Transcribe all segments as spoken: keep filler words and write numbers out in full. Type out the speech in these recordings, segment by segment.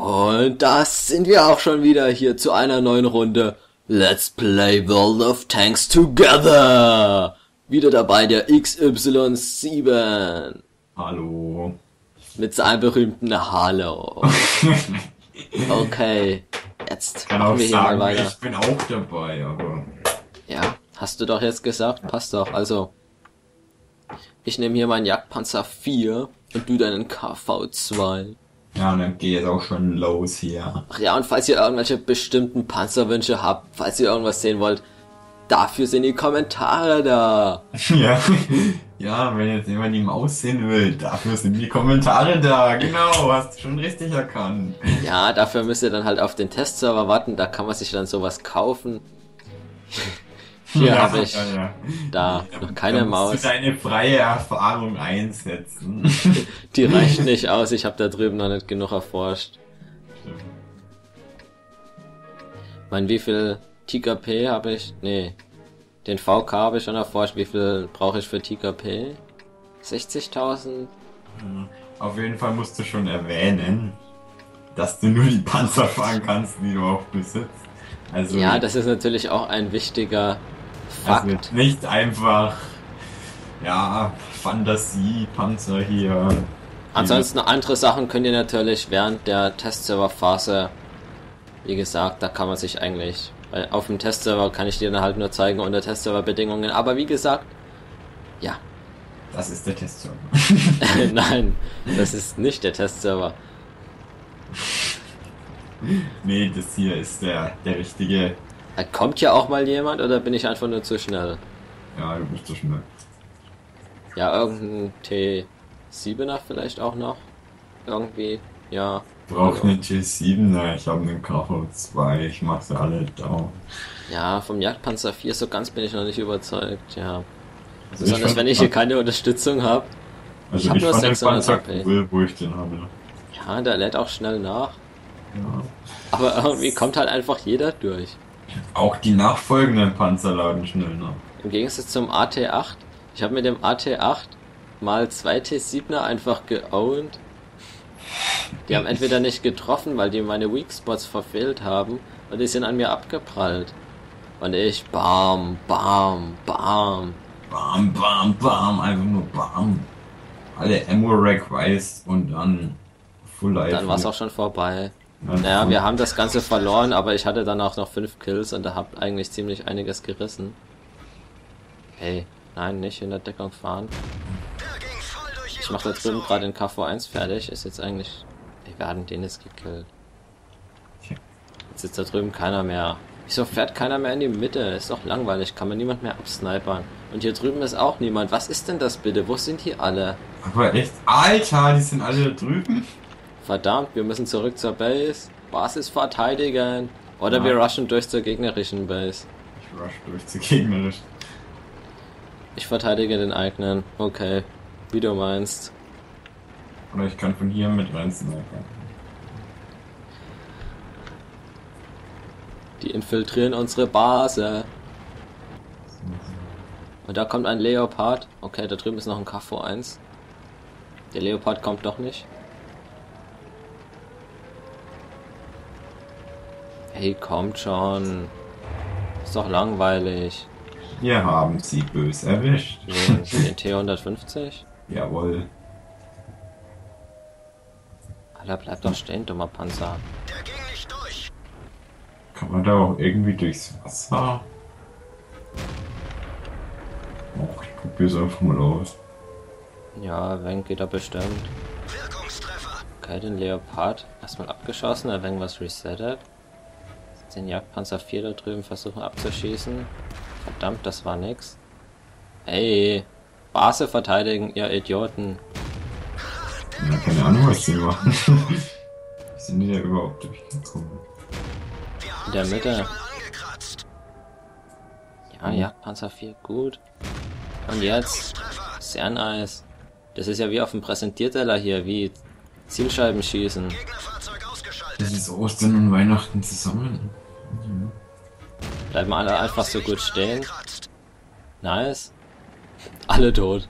Und das sind wir auch schon wieder hier zu einer neuen Runde Let's Play World of Tanks Together. Wieder dabei der X Y sieben. Hallo. Mit seinem berühmten Hallo. Okay, jetzt Kann machen auch wir hier sagen, mal weiter. ich bin auch dabei, aber... Ja, hast du doch jetzt gesagt, passt doch. Also, ich nehme hier meinen Jagdpanzer vier und du deinen K V zwei. Ja, und dann geht es auch schon los hier. Ach ja, und falls ihr irgendwelche bestimmten Panzerwünsche habt, falls ihr irgendwas sehen wollt, dafür sind die Kommentare da. Ja, ja, wenn jetzt jemand ihm aussehen will, dafür sind die Kommentare da. Genau, hast du schon richtig erkannt. Ja, dafür müsst ihr dann halt auf den Testserver warten, da kann man sich dann sowas kaufen. Hier ja, habe ich ja, ja. da Da- noch keine da musst Maus. du deine freie Erfahrung einsetzen. Die reicht nicht aus, ich habe da drüben noch nicht genug erforscht. Ich meine, wie viel T K P habe ich? Nee. Den V K habe ich schon erforscht. Wie viel brauche ich für T K P? sechzigtausend? Auf jeden Fall musst du schon erwähnen, dass du nur die Panzer fahren kannst, die du auch besitzt. Also, Ja, das ist natürlich auch ein wichtiger also Fakt. nicht einfach, ja, Fantasie-Panzer hier. Ansonsten andere Sachen könnt ihr natürlich während der Testserver-Phase, wie gesagt, da kann man sich eigentlich, weil auf dem Testserver kann ich dir dann halt nur zeigen unter Testserver-Bedingungen, aber wie gesagt, ja, Das ist der Testserver. nein, das ist nicht der Testserver. Nee, das hier ist der, der richtige. Da kommt ja auch mal jemand oder bin ich einfach nur zu schnell? Ja, du bist so schnell. Ja, irgendein T siebener vielleicht auch noch. Irgendwie, ja. Brauch einen T siebener, ich habe einen K V zwei, ich mach sie alle down. Ja, vom Jagdpanzer vier so ganz bin ich noch nicht überzeugt, ja. Also Besonders fand- wenn ich hier keine Unterstützung habe. Also ich hab nur fand den sechshundert Panzer H P. cool, wo ich den habe. Ja, der lädt auch schnell nach. Ja. Aber irgendwie kommt halt einfach jeder durch. Auch die nachfolgenden Panzer laden schnell nach. Im Gegensatz zum A T acht. Ich habe mit dem A T acht mal zwei T siebener einfach geowned. Die haben entweder nicht getroffen, weil die meine Weak Spots verfehlt haben, und die sind an mir abgeprallt. Und ich bam, bam, bam. Bam, bam, bam, einfach nur bam. Alle Ammo-Rack weiß und dann Full Life. Dann war es auch schon vorbei. Ja, Naja, wir haben das Ganze verloren, aber ich hatte dann auch noch fünf Kills und da hab eigentlich ziemlich einiges gerissen. Hey, nein, nicht in der Deckung fahren. Ich mach da drüben gerade den K V eins fertig, ist jetzt eigentlich... Ey, wir hatten den jetzt gekillt. Jetzt sitzt da drüben keiner mehr. Wieso fährt keiner mehr in die Mitte? Ist doch langweilig, kann man niemand mehr absnipern. Und hier drüben ist auch niemand. Was ist denn das bitte? Wo sind die alle? Aber echt, Alter, die sind alle da drüben. Verdammt, wir müssen zurück zur Base. Basis verteidigen. Oder Ja. wir rushen durch zur gegnerischen Base. Ich rush durch zu gegnerisch. Ich verteidige den eigenen. Okay, wie du meinst. Oder ich kann von hier mit rein snipern. Die infiltrieren unsere Base. Und da kommt ein Leopard. Okay, da drüben ist noch ein K V eins. Der Leopard kommt doch nicht. Hey, kommt schon. Ist doch langweilig. Wir haben sie böse erwischt. Den, den T hundertfünfzig? Jawohl. Alter, bleib doch stehen, dummer Panzer. Kann man da auch irgendwie durchs Wasser? Och, ich probiere es einfach mal aus. Ja, wenn geht er bestimmt. Okay, den Leopard erstmal abgeschossen, er wenn was resettet. Den Jagdpanzer vier da drüben versuchen abzuschießen. Verdammt, das war nix. Ey, Base verteidigen, ihr Idioten. Ja, keine Ahnung, was die machen. Wie sind die da überhaupt durchgekommen? In der Mitte. Ja, Jagdpanzer vier, gut. Und jetzt, sehr nice. Das ist ja wie auf dem Präsentierteller hier, wie Zielscheiben schießen. Das ist Ostern und Weihnachten zusammen. Bleiben alle einfach so gut stehen. Nice. Alle tot.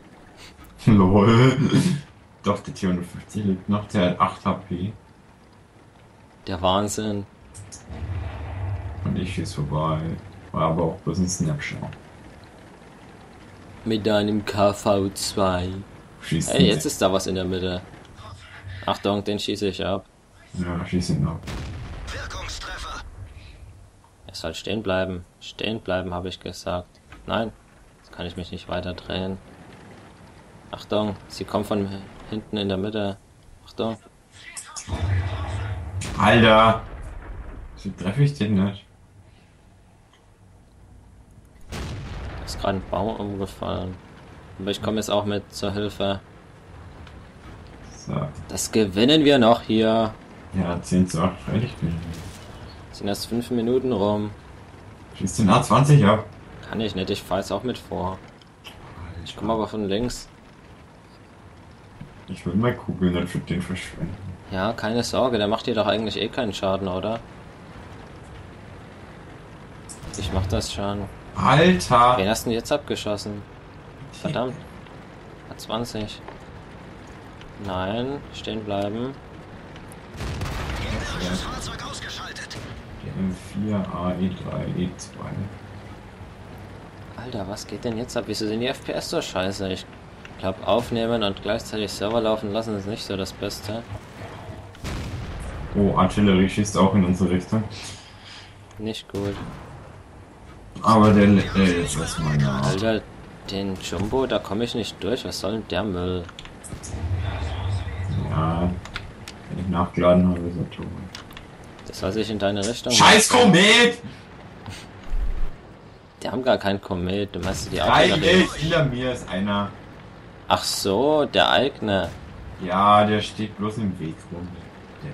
Lol. Doch, der T hundertfünfzig liegt noch, der hat acht H P. Der Wahnsinn. Und ich schieß vorbei. War aber auch bloß ein Snapshot. Mit deinem K V zwei. Schießt Ey, jetzt ist da was in der Mitte. Achtung, den schieße ich ab. Ja, schieß ihn ab. Wirkungstreffer. Er soll stehen bleiben. Stehen bleiben, habe ich gesagt. Nein, jetzt kann ich mich nicht weiter drehen. Achtung, sie kommt von hinten in der Mitte. Achtung. Alter! Wieso treffe ich den nicht? Da ist gerade ein Baum umgefallen. Aber ich komme jetzt auch mit zur Hilfe. So. Das gewinnen wir noch hier. Ja, zehn zu acht, freilich. Sind erst fünf Minuten rum. Schießt den A zwanzig ab. Kann ich nicht, ich fahre jetzt auch mit vor. Ich komme aber von links. Ich will mal Kugeln nicht für den verschwenden. Ja, keine Sorge, der macht dir doch eigentlich eh keinen Schaden, oder? Ich mach das schon. Alter! Wen hast du denn jetzt abgeschossen? Verdammt. A zwanzig. Nein, stehen bleiben. Gegnerisches Fahrzeug ausgeschaltet. Die M vier, A E drei, E zwei. Alter, was geht denn jetzt ab? Wieso sind die F P S so scheiße? Ich glaube, aufnehmen und gleichzeitig Server laufen lassen ist nicht so das Beste. Oh, Artillerie schießt auch in unsere Richtung. Nicht gut. Aber der äh, jetzt erstmal nach. Alter, den Jumbo, da komme ich nicht durch. Was soll denn der Müll? Ja, wenn ich nachgeladen habe, ist er tot. Das soll sich in deine Richtung Scheiß machen. Komet! Die haben gar keinen Komet. Du meinst die Nein, Artillerie? ey, hinter mir ist einer. Ach so, der eigene. Ja, der steht bloß im Weg rum. Der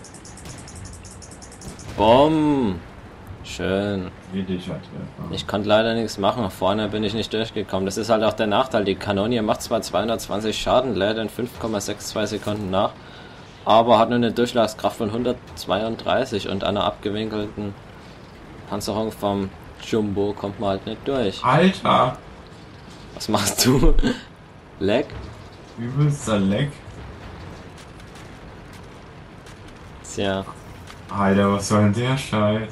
Bumm. Schön. kritischer Treffer. Ich konnte leider nichts machen. Vorne bin ich nicht durchgekommen. Das ist halt auch der Nachteil. Die Kanone macht zwar zweihundertzwanzig Schaden, lädt in fünf Komma zweiundsechzig Sekunden nach, aber hat nur eine Durchschlagskraft von hundertzweiunddreißig und einer abgewinkelten Panzerung vom Jumbo kommt man halt nicht durch. Alter! Was machst du? Leck? Übelster Leck. Tja. Alter, was soll denn der Scheiß?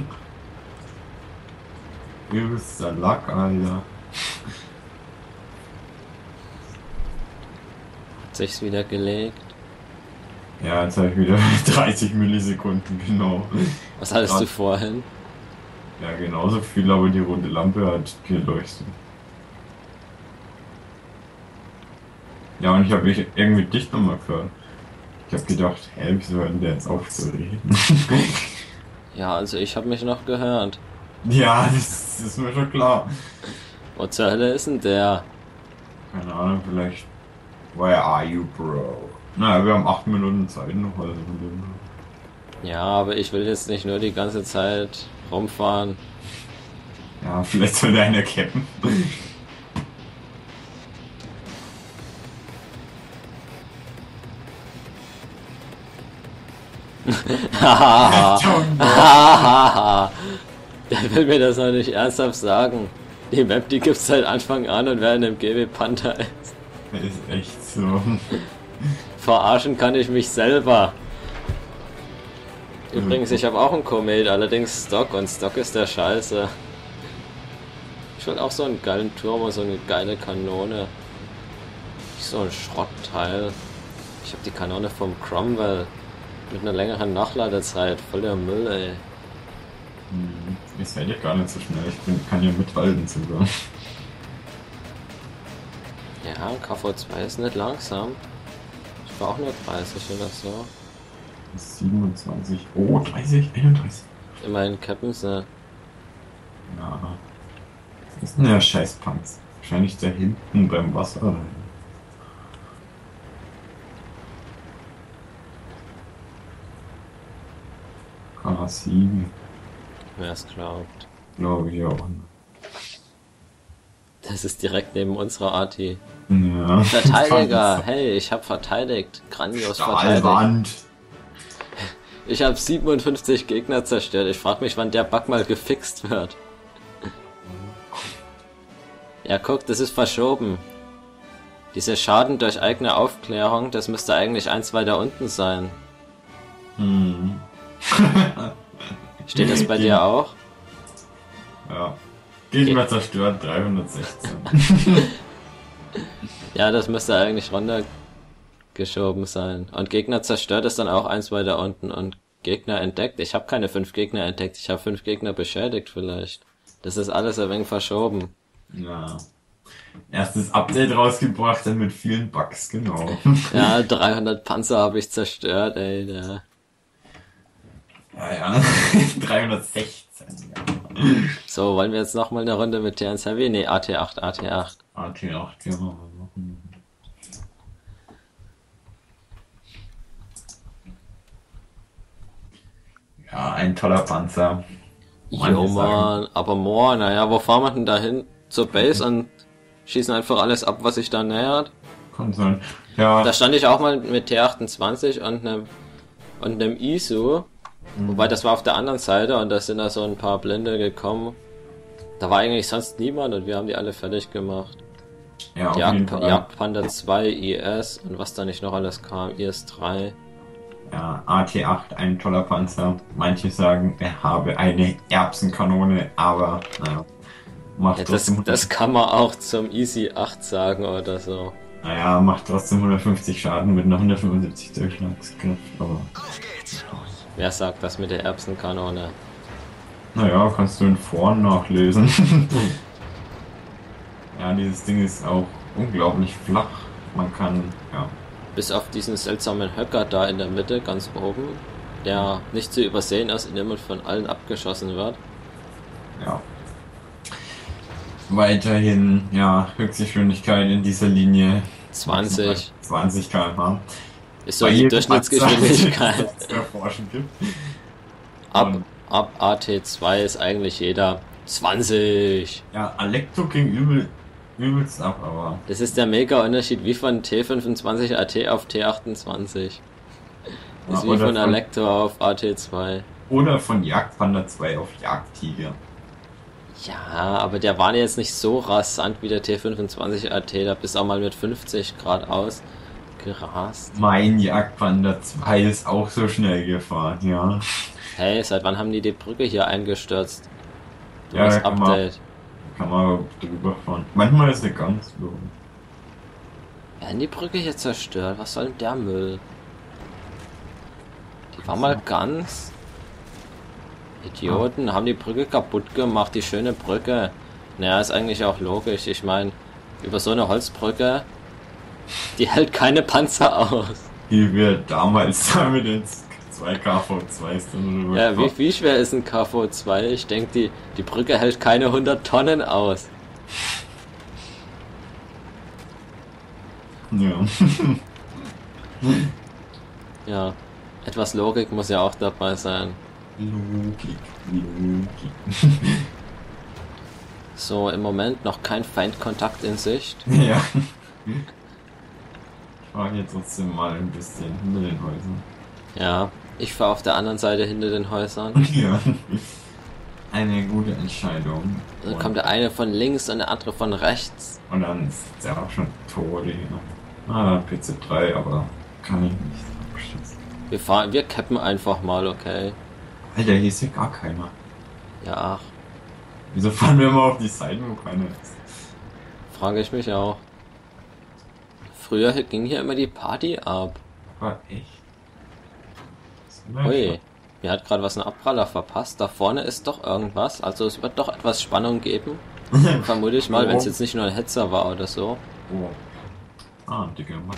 Übelster Lack, Alter. Hat sich's wieder gelegt. Ja, jetzt habe ich wieder dreißig Millisekunden, genau. Was hattest Ja. du vorhin? Ja, genauso viel, aber die runde Lampe hat geleuchtet. Ja, und ich habe mich irgendwie dich nochmal gehört. Ich habe gedacht, hä, wieso hört denn der jetzt auf zu reden? Ja, also ich habe mich noch gehört. Ja, das, das ist mir schon klar. Wo zur Hölle ist denn der? Keine Ahnung, vielleicht. Where are you, bro? Naja, wir haben acht Minuten Zeit noch, also von dem her. Ja, aber ich will jetzt nicht nur die ganze Zeit rumfahren. Ja, vielleicht soll der einer cappen. Hahaha. Der will mir das noch nicht ernsthaft sagen. Die Map, die gibt's seit Anfang an und wer in dem G W Panther ist. Das ist echt so. Verarschen kann ich mich selber. Übrigens, ich habe auch einen Komet, allerdings Stock und Stock ist der Scheiße. Ich will auch so einen geilen Turm und so eine geile Kanone. Nicht so ein Schrottteil. Ich habe die Kanone vom Cromwell mit einer längeren Nachladezeit. Voll der Müll, ey. Hm, ich seid ja gar nicht so schnell. Ich bin, kann ja mithalten sogar. Ja, K V zwei ist nicht langsam. Ich war auch nur dreißig oder so. siebenundzwanzig. Oh, dreißig, einunddreißig. Immerhin cappen sie. Ja. Was ist denn der Scheißpanz? Wahrscheinlich da hinten beim Wasser. K sieben. Wer es glaubt. Glaube ich auch. Das ist direkt neben unserer Arti. Ja. Verteidiger! Hey, ich hab verteidigt. Grandios verteidigt. Stahlwand. Ich habe siebenundfünfzig Gegner zerstört. Ich frage mich, wann der Bug mal gefixt wird. Ja, guck, das ist verschoben. Dieser Schaden durch eigene Aufklärung, das müsste eigentlich eins weiter unten sein. Hm. Steht das bei dir auch? Ja. Gegner zerstört dreihundertsechzehn. Ja, das müsste eigentlich runtergeschoben sein. Und Gegner zerstört ist dann auch eins weiter unten. Und Gegner entdeckt. Ich habe keine fünf Gegner entdeckt. Ich habe fünf Gegner beschädigt vielleicht. Das ist alles ein wenig verschoben. Ja. Erstes Update rausgebracht, dann mit vielen Bugs, genau. Ja, dreihundert Panzer habe ich zerstört, ey. Der. Ja, ja. dreihundertsechzehn, ja. So, wollen wir jetzt nochmal eine Runde mit T eins Heavy? Ne, A T acht, A T acht. A T acht, ja. Ja, ein toller Panzer. Jo, Mann, aber more, naja, wo fahren wir denn da hin? Zur Base und schießen einfach alles ab, was sich da nähert? Kann sein. Ja. Da stand ich auch mal mit T achtundzwanzig und einem und einem I S U, mhm. Wobei das war auf der anderen Seite und da sind da so ein paar Blinde gekommen. Da war eigentlich sonst niemand und wir haben die alle fertig gemacht. Ja, auf Jagd, jeden Fall. Jagdpanda zwei, I S und was da nicht noch alles kam, I S drei. Ja, A T acht, ein toller Panzer. Manche sagen, er habe eine Erbsenkanone, aber naja. Macht Ja, das, trotzdem das kann man auch zum Easy acht sagen oder so. Naja, macht trotzdem hundertfünfzig Schaden mit einer hundertfünfundsiebzig Durchschlagskraft, aber... Auf geht's! Wer sagt das mit der Erbsenkanone? Naja, kannst du in Foren nachlesen. Ja, dieses Ding ist auch unglaublich flach. Man kann, ja... Bis auf diesen seltsamen Höcker da in der Mitte, ganz oben, der nicht zu übersehen ist, indem man von allen abgeschossen wird. Ja. Weiterhin, ja, Höchstgeschwindigkeit in dieser Linie. zwanzig. zwanzig Kilometer pro Stunde. Ist so die Durchschnittsgeschwindigkeit. Erforschen gibt. Ab, ab A T zwei ist eigentlich jeder zwanzig. Ja, Alecto ging übel, übelst ab, aber... Das ist der mega Unterschied wie von T fünfundzwanzig A T auf T achtundzwanzig. Das ist Ja, wie von von Alecto auf A T zwei. Oder von Jagdpanda zwei auf Jagdtiger. Ja, aber der war jetzt nicht so rasant wie der T fünfundzwanzig A T, da bist auch mal mit fünfzig Grad aus gerast. Mein Jagdpanda zwei ist auch so schnell gefahren, ja. Hey, seit wann haben die die Brücke hier eingestürzt? Du Ja, hast da kann man- Update. Kann man drüber fahren. Manchmal ist sie ganz low. Werden die Brücke hier zerstört? Was soll denn der Müll? Die war mal ganz... Idioten, haben die Brücke kaputt gemacht, die schöne Brücke. Naja, ist eigentlich auch logisch. Ich meine, über so eine Holzbrücke, die hält keine Panzer aus. Wie wir damals da mit den zwei K V zweis dann drüber Ja, wie, gefahren. wie schwer ist ein K V zwei? Ich denke, die, die Brücke hält keine hundert Tonnen aus. Ja. Ja, etwas Logik muss ja auch dabei sein. Logik, Logik. So, im Moment noch kein Feindkontakt in Sicht. Ja. Ich fahre hier trotzdem mal ein bisschen hinter den Häusern. Ja, ich fahre auf der anderen Seite hinter den Häusern. Ja. Eine gute Entscheidung. Dann kommt der eine von links und der andere von rechts. Und dann ist der auch schon tot. Ja. Ah, P C drei, aber kann ich nicht abschätzen. Wir fahren, wir cappen einfach mal, okay? Alter, hier ist ja gar keiner. Ja, ach, Wieso fahren wir immer auf die Seiten, wo keiner ist? frage ich mich auch. Früher ging hier immer die Party ab. War echt? Ui, mir hat gerade was ein Abpraller verpasst. Da vorne ist doch irgendwas. Also es wird doch etwas Spannung geben. Vermute ich mal, wenn es jetzt nicht nur ein Hetzer war oder so. Oh. Ah, Digga, Mann.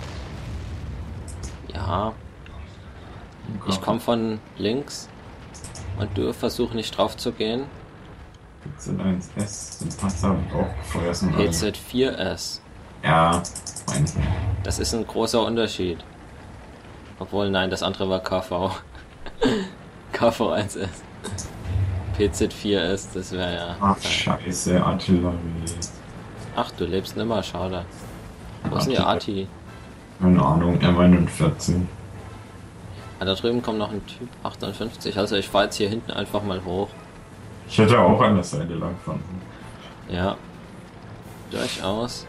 Ja, ich komme von links. Und du versuch nicht drauf zu gehen. P Z eins S, den Panzer hab ich auch gefressen. P Z vier S. Ja, mein ich. Das ist ein großer Unterschied. Obwohl, nein, das andere war K V. K V eins S. P Z vier S, das wäre ja... Ach, scheiße, Artillerie. Ach, du lebst nimmer, schade. Wo ist denn die Arti? Keine Ahnung, M einundvierzig. Ah, da drüben kommt noch ein Typ achtundfünfzig. Also ich fahre jetzt hier hinten einfach mal hoch. Ich hätte auch an der Seite lang fahren. Ja. Durchaus.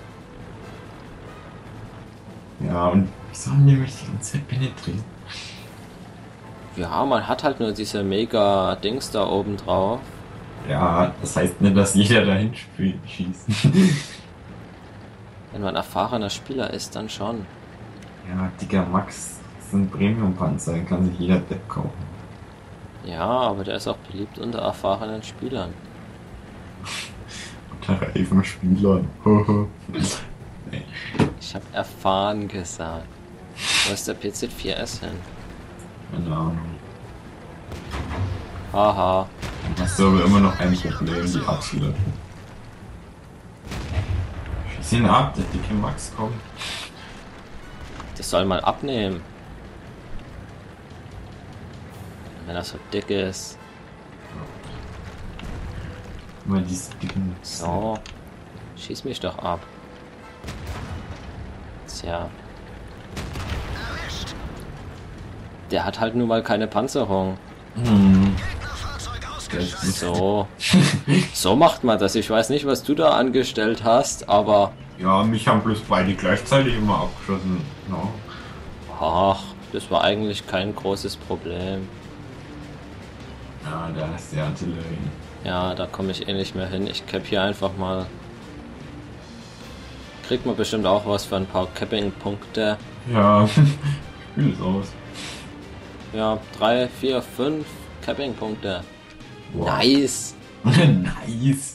Ja, und wieso haben die mich die ganze Zeit penetriert? Ja, man hat halt nur diese mega Dings da oben drauf. Ja, das heißt nicht, dass jeder dahin spielt, schießt. Wenn man erfahrener Spieler ist, dann schon. Ja, Digga, Max ist ein Premium-Panzer, den kann sich jeder Depp kaufen. Ja, aber der ist auch beliebt unter erfahrenen Spielern. Unter reifen Spielern. Nee. Ich habe erfahren gesagt. Wo ist der P Z vier S hin? Keine Ahnung. Haha. Hast du aber immer noch ein Problem, die abzulöschen. Schieß ihn ab, der dicke Max kommt. Das soll mal abnehmen. Wenn er so dick ist. Immer diese dicken. So. Schieß mich doch ab. Tja. Der hat halt nun mal keine Panzerung. Hm. So. So macht man das. Ich weiß nicht, was du da angestellt hast, aber... Ja, mich haben bloß beide gleichzeitig immer abgeschossen. No. Ach, das war eigentlich kein großes Problem. Ja, da ist die Artillerie. Ja, da komme ich eh nicht mehr hin. Ich cap hier einfach mal. Kriegt man bestimmt auch was für ein paar Capping-Punkte. Ja, spiel es aus. Ja, drei, vier, fünf Capping-Punkte. Wow. Nice! Nice!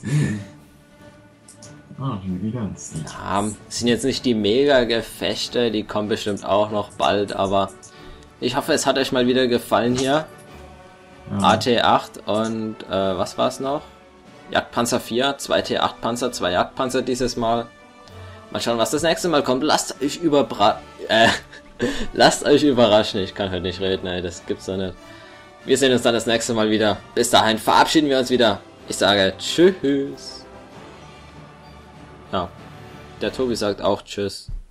Ah, schon wieder ein Sieg. Ja, sind jetzt nicht die Mega-Gefechte, die kommen bestimmt auch noch bald, aber ich hoffe, es hat euch mal wieder gefallen hier. Ja. A T acht und äh, was war's noch? Jagdpanzer vier, zwei T acht Panzer, zwei Jagdpanzer dieses Mal. Mal schauen, was das nächste Mal kommt. Lasst euch überbra äh, lasst euch überraschen. Ich kann heute nicht reden, ey, das gibt's doch nicht. Wir sehen uns dann das nächste Mal wieder. Bis dahin verabschieden wir uns wieder. Ich sage tschüss. Ja, der Tobi sagt auch tschüss.